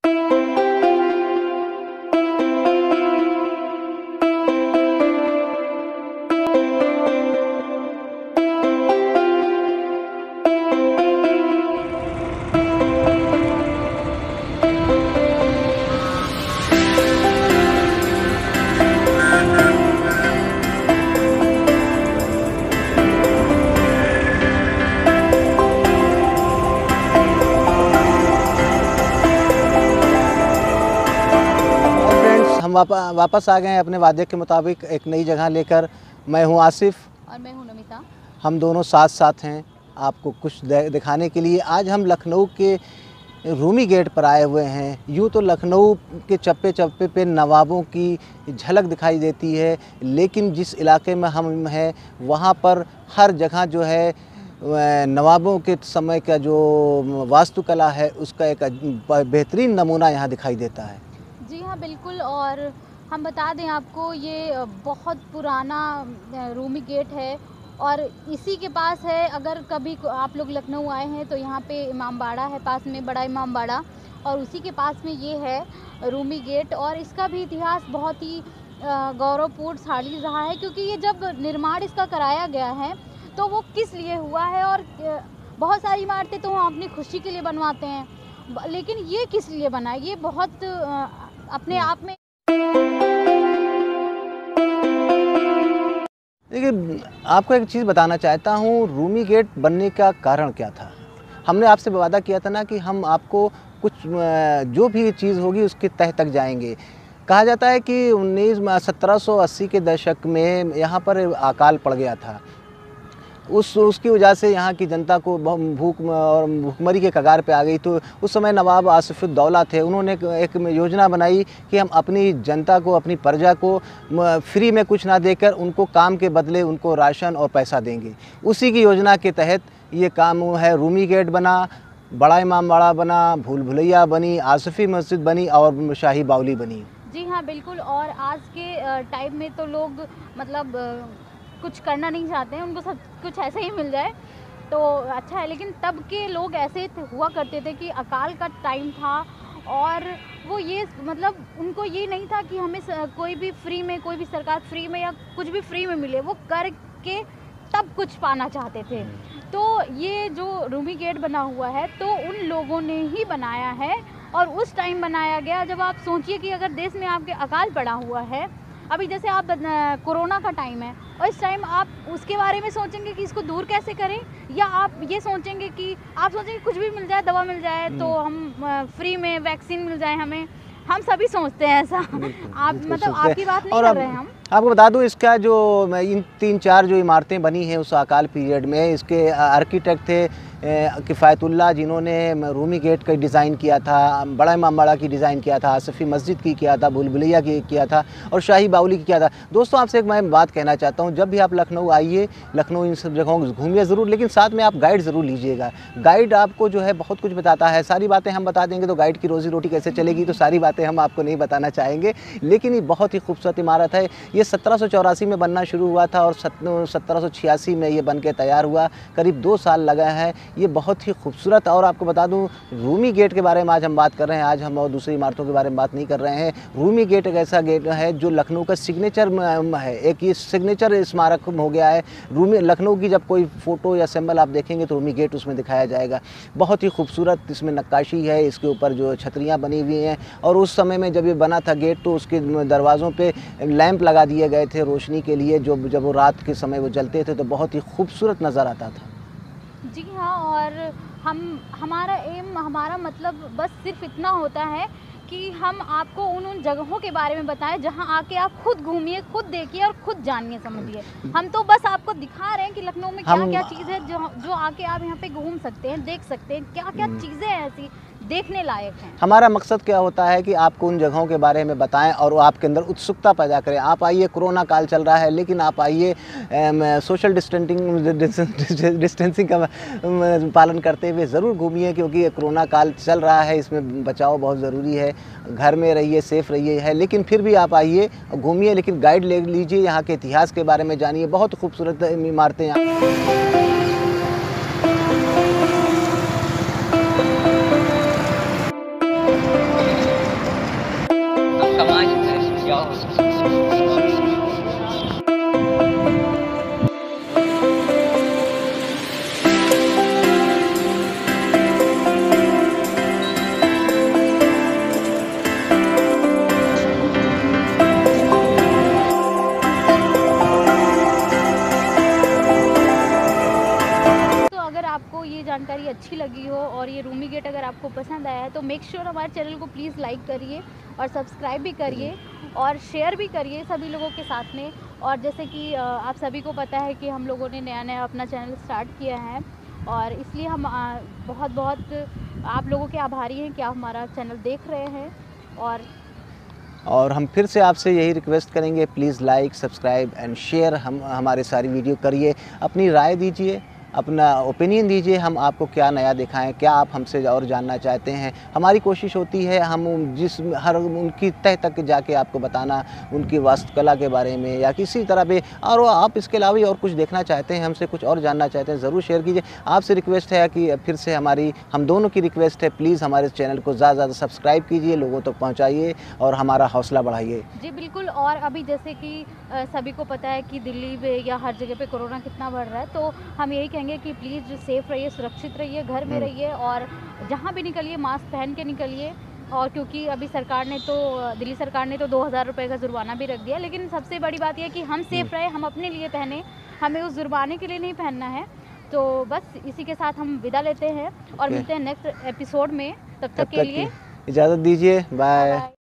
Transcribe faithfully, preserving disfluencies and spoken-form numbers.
हम वापस वापस आ गए हैं अपने वादे के मुताबिक एक नई जगह लेकर। मैं हूं आसिफ और मैं हूं नमिता। हम दोनों साथ साथ हैं आपको कुछ दिखाने के लिए। आज हम लखनऊ के रूमी गेट पर आए हुए हैं। यूँ तो लखनऊ के चप्पे चप्पे पे नवाबों की झलक दिखाई देती है, लेकिन जिस इलाके में हम हैं वहाँ पर हर जगह जो है नवाबों के समय का जो वास्तुकला है उसका एक बेहतरीन नमूना यहाँ दिखाई देता है। जी हाँ, बिल्कुल। और हम बता दें आपको, ये बहुत पुराना रूमी गेट है और इसी के पास है, अगर कभी आप लोग लखनऊ आए हैं तो यहाँ पे इमामबाड़ा है पास में, बड़ा इमामबाड़ा, और उसी के पास में ये है रूमी गेट। और इसका भी इतिहास बहुत ही गौरवपूर्ण शाली रहा है, क्योंकि ये जब निर्माण इसका कराया गया है तो वो किस लिए हुआ है। और बहुत सारी इमारतें तो हम अपनी खुशी के लिए बनवाते हैं, लेकिन ये किस लिए बना है, ये बहुत अपने आप में। देखिए, आपको एक चीज़ बताना चाहता हूँ, रूमी गेट बनने का कारण क्या था। हमने आपसे वादा किया था ना कि हम आपको कुछ जो भी चीज़ होगी उसके तह तक जाएंगे। कहा जाता है कि उन्नीस सत्रह सौ अस्सी के दशक में यहाँ पर अकाल पड़ गया था। उस उसकी वजह से यहाँ की जनता को भूख और भूखमरी के कगार पे आ गई। तो उस समय नवाब आसिफुद्दौला थे, उन्होंने एक योजना बनाई कि हम अपनी जनता को, अपनी प्रजा को फ्री में कुछ ना देकर उनको काम के बदले उनको राशन और पैसा देंगे। उसी की योजना के तहत ये काम है। रूमी गेट बना, बड़ा इमामबाड़ा बना, भूल भुलैया बनी, आसिफी मस्जिद बनी और शाही बावली बनी। जी हाँ, बिल्कुल। और आज के टाइम में तो लोग मतलब कुछ करना नहीं चाहते हैं, उनको सब कुछ ऐसे ही मिल जाए तो अच्छा है। लेकिन तब के लोग ऐसे हुआ करते थे कि अकाल का टाइम था और वो ये मतलब उनको ये नहीं था कि हमें कोई भी फ्री में, कोई भी सरकार फ्री में या कुछ भी फ्री में मिले, वो करके तब कुछ पाना चाहते थे। तो ये जो रूमी गेट बना हुआ है तो उन लोगों ने ही बनाया है और उस टाइम बनाया गया जब आप सोचिए कि अगर देश में आपके अकाल पड़ा हुआ है, अभी जैसे आप कोरोना का टाइम है और इस टाइम आप उसके बारे में सोचेंगे कि इसको दूर कैसे करें, या आप ये सोचेंगे कि आप सोचेंगे कुछ भी मिल जाए, दवा मिल जाए तो हम फ्री में वैक्सीन मिल जाए हमें। हम सभी सोचते हैं ऐसा। आप मतलब आपकी बात नहीं कर रहे हैं हम। आपको बता दूं, इसका जो इन तीन चार जो इमारतें बनी हैं उस अकाल पीरियड में, इसके आर्किटेक्ट थे किफ़ायतुल्लाह, जिन्होंने रूमी गेट का डिज़ाइन किया था, बड़ा इमामबाड़ा की डिज़ाइन किया था, आसिफी मस्जिद की किया था, भूल भुलैया की किया था और शाही बावली की किया था। दोस्तों, आपसे एक मैं बात कहना चाहता हूँ, जब भी आप लखनऊ आइए, लखनऊ इन सब जगहों घूमिए ज़रूर, लेकिन साथ में आप गाइड ज़रूर लीजिएगा। गाइड आपको जो है बहुत कुछ बताता है। सारी बातें हम बता देंगे तो गाइड की रोज़ी रोटी कैसे चलेगी, तो सारी बातें हम आपको नहीं बताना चाहेंगे। लेकिन ये बहुत ही खूबसूरत इमारत है। ये सत्रह सौ चौरासी में बनना शुरू हुआ था और सत्रह सौ छियासी में ये बन के तैयार हुआ। करीब दो साल लगा है। ये बहुत ही खूबसूरत। और आपको बता दूं, रूमी गेट के बारे में आज हम बात कर रहे हैं। आज हम और दूसरी इमारतों के बारे में बात नहीं कर रहे हैं। रूमी गेट एक ऐसा गेट है जो लखनऊ का सिग्नेचर है, एक ये सिग्नेचर स्मारक हो गया है। रूमी लखनऊ की जब कोई फ़ोटो या सिंबल आप देखेंगे तो रूमी गेट उसमें दिखाया जाएगा। बहुत ही खूबसूरत इसमें नक्काशी है, इसके ऊपर जो छतरियाँ बनी हुई हैं। और उस समय में जब ये बना था गेट तो उसके दरवाज़ों पे लैंप लगा दिए गए थे रोशनी के लिए, जो जब वो रात के समय वो जलते थे तो बहुत ही खूबसूरत नज़र आता था। जी हाँ, और हम हमारा एम हमारा मतलब बस सिर्फ इतना होता है कि हम आपको उन उन जगहों के बारे में बताएं जहां आके आप खुद घूमिए, खुद देखिए और खुद जानिए, समझिए। हम तो बस आपको दिखा रहे हैं कि लखनऊ में क्या क्या चीज़ है जो जो आके आप यहाँ पे घूम सकते हैं, देख सकते हैं, क्या क्या चीज़ें ऐसी देखने लायक हैं। हमारा मकसद क्या होता है कि आपको उन जगहों के बारे में बताएं और आपके अंदर उत्सुकता पैदा करें। आप आइए, कोरोना काल चल रहा है लेकिन आप आइए सोशल डिस्टेंसिंग डिस्टेंसिंग का पालन करते हुए ज़रूर घूमिए, क्योंकि ये कोरोना काल चल रहा है, इसमें बचाव बहुत ज़रूरी है। घर में रहिए, सेफ़ रहिए है, लेकिन फिर भी आप आइए घूमिए, लेकिन गाइड ले लीजिए, यहाँ के इतिहास के बारे में जानिए। बहुत खूबसूरत इमारतें यहाँ। लाइन है या तो अगर आपको ये जानकारी अच्छी लगी हो और ये रूमी गेट अगर आपको पसंद आया है तो मेक श्योर हमारे चैनल को प्लीज़ लाइक करिए और सब्सक्राइब भी करिए और शेयर भी करिए सभी लोगों के साथ में। और जैसे कि अ, आप सभी को पता है कि हम लोगों ने नया नया अपना चैनल स्टार्ट किया है और इसलिए हम अ, बहुत बहुत आप लोगों के आभारी हैं कि आप हमारा चैनल देख रहे हैं। और और हम फिर से आपसे यही रिक्वेस्ट करेंगे, please like subscribe and share हम हमारे सारी वीडियो करिए, अपनी राय दीजिए, अपना ओपिनियन दीजिए, हम आपको क्या नया दिखाएं, क्या आप हमसे और जानना चाहते हैं। हमारी कोशिश होती है हम जिस हर उनकी तह तक जाके आपको बताना, उनकी वास्तुकला के बारे में या किसी तरह पे, और वो आप इसके अलावा भी और कुछ देखना चाहते हैं, हमसे कुछ और जानना चाहते हैं, ज़रूर शेयर कीजिए। आपसे रिक्वेस्ट है कि फिर से हमारी हम दोनों की रिक्वेस्ट है, प्लीज़ हमारे चैनल को ज़्यादा से ज़्यादा सब्सक्राइब कीजिए, लोगों तक पहुँचाइए और हमारा हौसला बढ़ाइए। जी बिल्कुल। और अभी जैसे कि अ, सभी को पता है कि दिल्ली में या हर जगह पे कोरोना कितना बढ़ रहा है, तो हम यही कहेंगे कि प्लीज़ सेफ़ रहिए, सुरक्षित रहिए, घर में रहिए और जहाँ भी निकलिए मास्क पहन के निकलिए। और क्योंकि अभी सरकार ने तो दिल्ली सरकार ने तो दो हज़ार रुपये का जुर्माना भी रख दिया, लेकिन सबसे बड़ी बात यह है कि हम सेफ़ रहें, हम अपने लिए पहने, हमें उस जुर्माने के लिए नहीं पहनना है। तो बस इसी के साथ हम विदा लेते हैं और ओके। मिलते हैं नेक्स्ट एपिसोड में। तब तब तक के तक लिए की इजाज़त दीजिए, बाय। बाय।